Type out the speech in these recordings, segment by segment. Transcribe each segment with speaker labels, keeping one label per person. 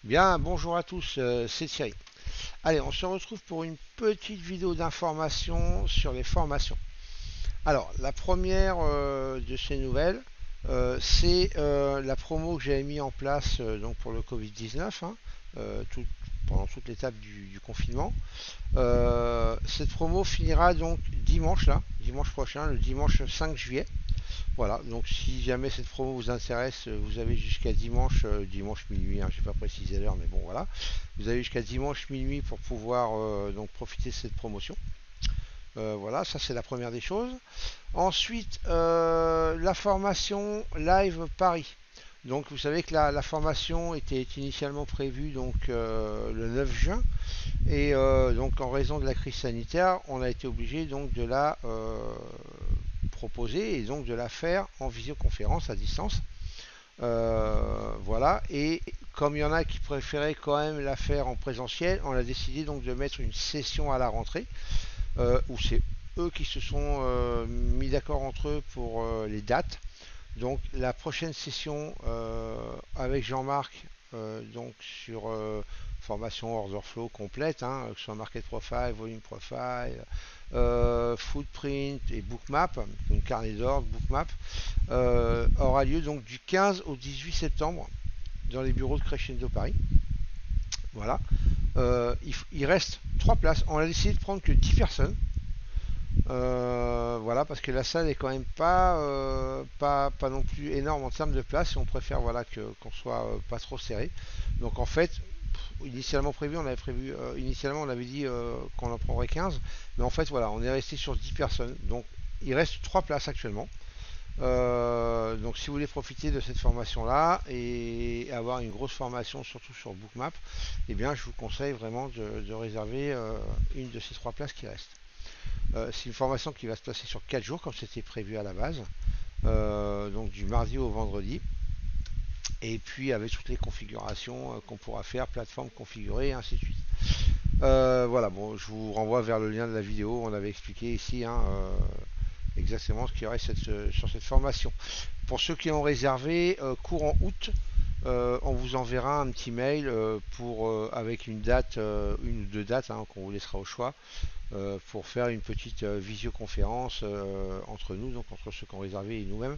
Speaker 1: Bien, bonjour à tous, c'est Thierry. Allez, on se retrouve pour une petite vidéo d'information sur les formations. Alors, la première de ces nouvelles, c'est la promo que j'avais mis en place donc pour le Covid-19, hein, pendant toute l'étape du confinement. Cette promo finira donc dimanche, là, dimanche prochain, le dimanche 5 juillet. Voilà, donc si jamais cette promo vous intéresse, vous avez jusqu'à dimanche, dimanche minuit, hein, je n'ai pas précisé l'heure, mais bon voilà, vous avez jusqu'à dimanche minuit pour pouvoir donc profiter de cette promotion. Voilà, ça c'est la première des choses. Ensuite, la formation Live Paris. Donc vous savez que la formation était initialement prévue donc le 9 juin et donc en raison de la crise sanitaire, on a été obligé donc de la proposer et donc de la faire en visioconférence à distance. Voilà, et comme il y en a qui préféraient quand même la faire en présentiel, on a décidé donc de mettre une session à la rentrée où c'est eux qui se sont mis d'accord entre eux pour les dates. Donc la prochaine session avec Jean-Marc donc sur formation order flow complète, hein, que ce soit market profile, volume profile, footprint et bookmap, une carnet d'ordre, bookmap, aura lieu donc du 15 au 18 septembre dans les bureaux de Crescendo Paris. Voilà. Il reste 3 places. On a décidé de prendre que 10 personnes. Voilà, parce que la salle est quand même pas non plus énorme en termes de place et on préfère voilà qu'on soit pas trop serré. Donc en fait, initialement prévu, on avait prévu initialement on avait dit qu'on en prendrait 15, mais en fait voilà, on est resté sur 10 personnes. Donc il reste 3 places actuellement. Donc si vous voulez profiter de cette formation là et avoir une grosse formation surtout sur Bookmap, eh bien je vous conseille vraiment de réserver une de ces 3 places qui restent. C'est une formation qui va se passer sur 4 jours comme c'était prévu à la base, donc du mardi au vendredi. Et puis avec toutes les configurations qu'on pourra faire, plateforme configurée et ainsi de suite. Voilà, bon, je vous renvoie vers le lien de la vidéo. On avait expliqué ici hein, exactement ce qu'il y aurait sur cette formation. Pour ceux qui ont réservé courant août, on vous enverra un petit mail avec une date, une ou deux dates hein, qu'on vous laissera au choix pour faire une petite visioconférence entre nous, donc entre ceux qui ont réservé et nous-mêmes,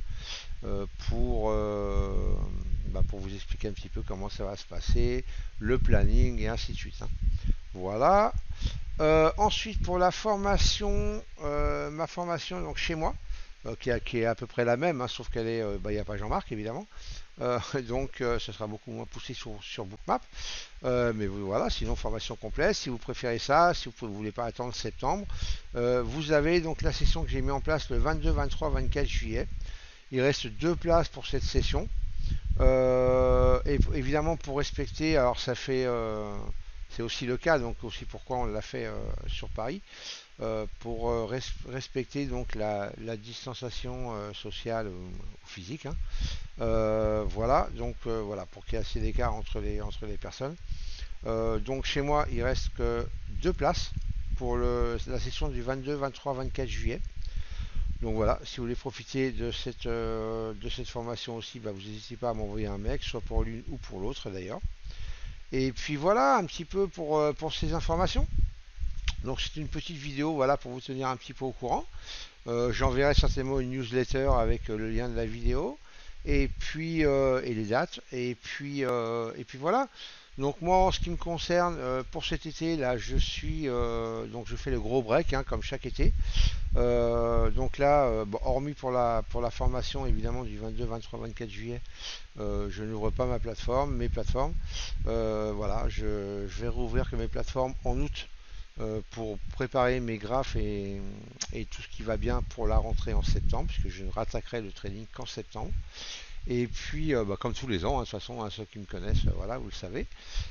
Speaker 1: pour vous expliquer un petit peu comment ça va se passer, le planning et ainsi de suite. Hein. Voilà. Ensuite, pour la formation, ma formation donc chez moi, qui est à peu près la même, hein, sauf qu'elle est, il n'y a pas Jean-Marc évidemment. Donc ce sera beaucoup moins poussé sur Bookmap. Mais voilà, sinon formation complète. Si vous préférez ça, si vous ne voulez pas attendre septembre, vous avez donc la session que j'ai mis en place le 22, 23, 24 juillet. Il reste 2 places pour cette session. Et évidemment pour respecter, alors ça fait, c'est aussi le cas, donc aussi pourquoi on l'a fait sur Paris, pour respecter donc la distanciation sociale ou physique. Hein. Voilà, donc voilà, pour qu'il y ait assez d'écart entre les personnes. Donc chez moi, il reste que 2 places pour la session du 22, 23, 24 juillet. Donc voilà, si vous voulez profiter de cette formation aussi, bah, vous n'hésitez pas à m'envoyer un mail, soit pour l'une ou pour l'autre d'ailleurs. Et puis voilà un petit peu pour ces informations. Donc c'est une petite vidéo voilà, pour vous tenir un petit peu au courant. J'enverrai certainement une newsletter avec le lien de la vidéo et puis et les dates et puis voilà. Donc moi en ce qui me concerne pour cet été là je suis donc je fais le gros break hein, comme chaque été. Donc là bon, hormis pour la formation évidemment du 22, 23, 24 juillet je n'ouvre pas mes plateformes. Voilà je vais rouvrir que mes plateformes en août pour préparer mes graphes et tout ce qui va bien pour la rentrée en septembre, puisque je ne rattaquerai le trading qu'en septembre. Et puis, comme tous les ans, hein, de toute façon, hein, ceux qui me connaissent, voilà, vous le savez.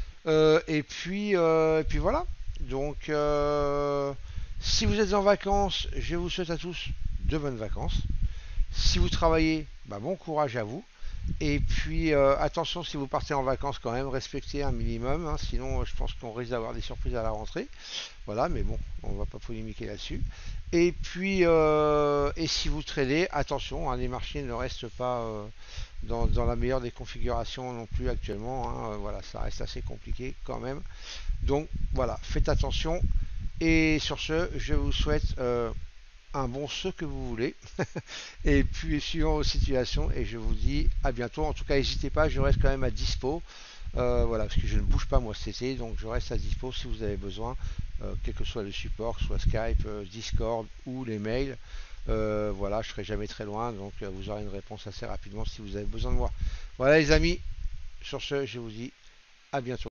Speaker 1: Et puis voilà. Donc, si vous êtes en vacances, je vous souhaite à tous de bonnes vacances. Si vous travaillez, bon courage à vous. Et puis attention si vous partez en vacances quand même, respectez un minimum, hein, sinon je pense qu'on risque d'avoir des surprises à la rentrée. Voilà, mais bon, on va pas polémiquer là-dessus. Et puis, et si vous tradez, attention, hein, les marchés ne restent pas dans la meilleure des configurations non plus actuellement, hein, voilà, ça reste assez compliqué quand même. Donc voilà, faites attention. Et sur ce, je vous souhaite un bon ce que vous voulez. Et puis suivant vos situations, et je vous dis à bientôt. En tout cas, n'hésitez pas, je reste quand même à dispo. Voilà, parce que je ne bouge pas moi cet été, donc je reste à dispo si vous avez besoin, quel que soit le support, que ce soit Skype, Discord ou les mails. Voilà, je serai jamais très loin, donc vous aurez une réponse assez rapidement si vous avez besoin de moi. Voilà les amis, sur ce, je vous dis à bientôt.